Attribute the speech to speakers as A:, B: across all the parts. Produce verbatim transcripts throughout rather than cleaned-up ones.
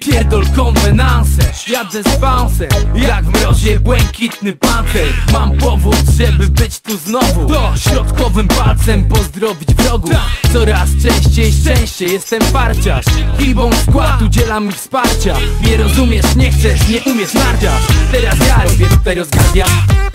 A: Pierdol konwenanse, jadę z bouncem, jak w mrozie błękitny pancer. Mam powód, żeby być tu znowu, to środkowym palcem pozdrowić wrogów. Coraz częściej, szczęście, jestem parciarz. Hibą skład udziela mi wsparcia. Nie rozumiesz, nie chcesz, nie umiesz, nardziasz. Teraz ja robię tutaj rozgardiam.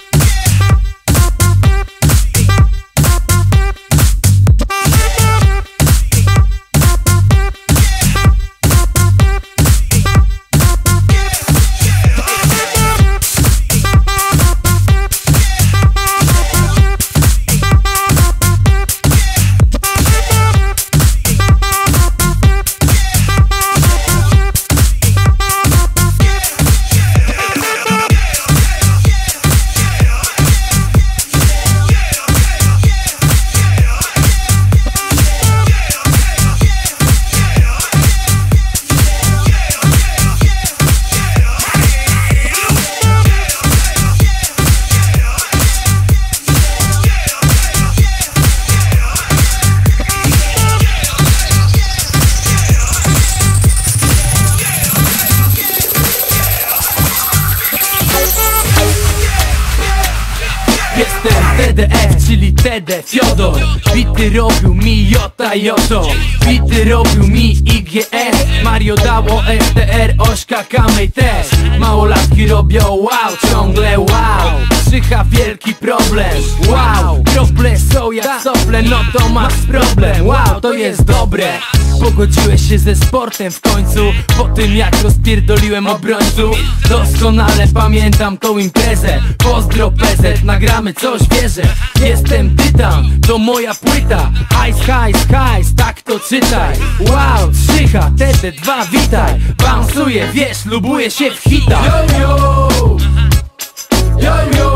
A: Jestem T D F, czyli T D Fiodor. Bity robił mi Jota Joto, bity robił mi I G S, Mario dało S T R, Ośka, Kamej też. Małolatki robią wow, ciągle wow. Przycha wielki problem, wow. Krople są jak sople, no to masz problem. Wow, to jest dobre. Pogodziłeś się ze sportem w końcu, po tym jak rozpierdoliłem obrońców. Doskonale pamiętam tą imprezę. Pozdro P Z, nagramy coś, wierzę. Jestem tytan, to moja płyta. Hajs, hajs, hajs, tak to czytaj. Wow, trzycha, T D dwa, witaj. Bounsuję, wiesz, lubuję się w hitach. Yo, yo, yo, yo.